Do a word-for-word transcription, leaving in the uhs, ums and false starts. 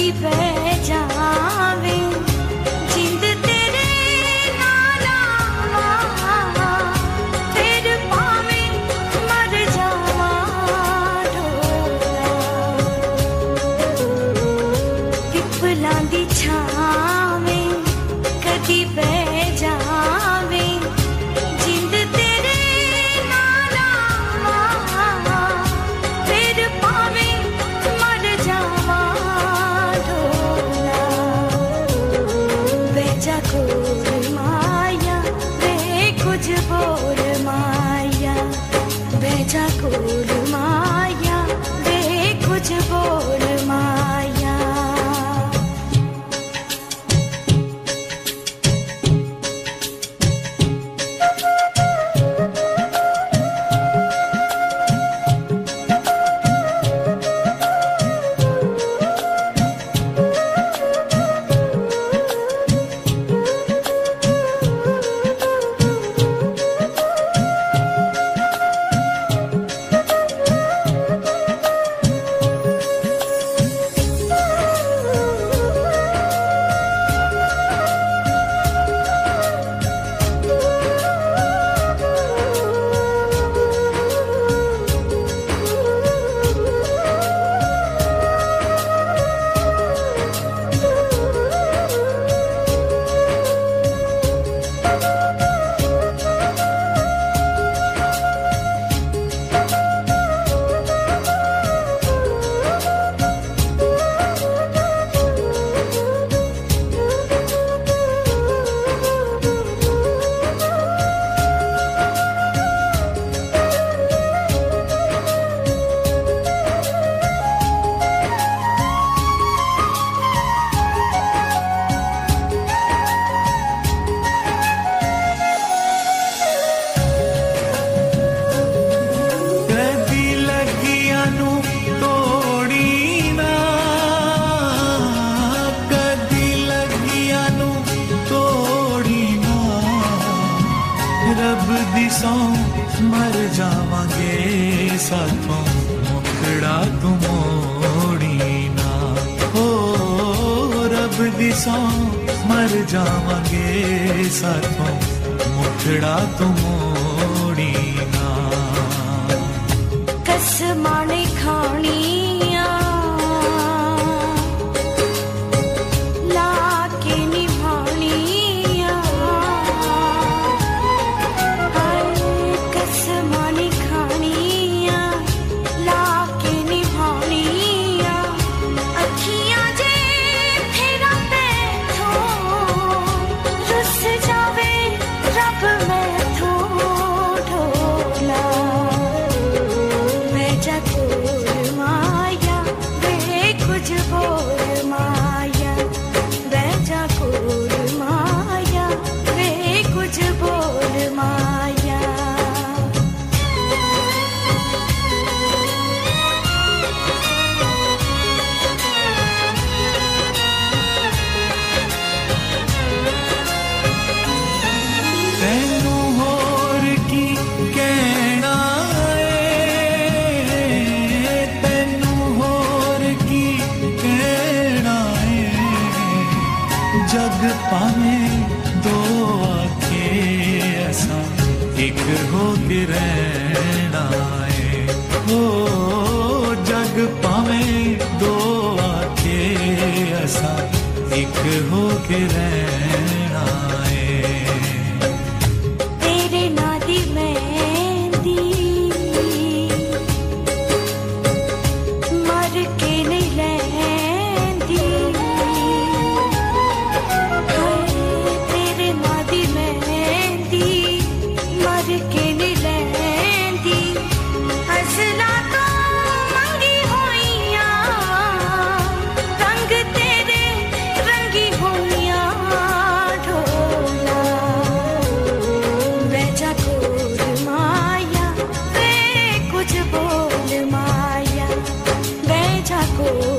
कदी बह जावे जिंद तेरे नाल आवा फिर पावे मर जावा ढोला पिपलां दी छावे कदी बह जावे जिंद तेरे नाल आवा फिर पावे मर जावा ढोला बेजा कोर माया वे कुछ बोल माया बेजा कोर माया वे कुछ बोल माया रब दी सौ मर जावांगे साथों मुखड़ा तू मोड़ी ना हो रब दी सौ मर जावांगे साथों मुखड़ा तू मोड़ी ना कसमाने खानिया लाके निभानिया कसमाने खानिया लाके निभानिया अखियां जे फेरा बैठो रुस जावे रब मैथों ढोला कोर माया वे कुछ बोल माया बैजा कोर माया वे कुछ बोल माया तैनू होर की कहना जग पावे दो आखे ऐसा एक हो के रहना है ओ जग पावे दो आखे ऐसा एक हो के रहना है तेरे नादी मेहंदी मर के नहीं लहंदी के नहीं लहंदी हसना तो मंगी होइया रंग तेरे रंगी होइया ढोला बेजा कोर माया वे कुछ बोल माया बेजा कोर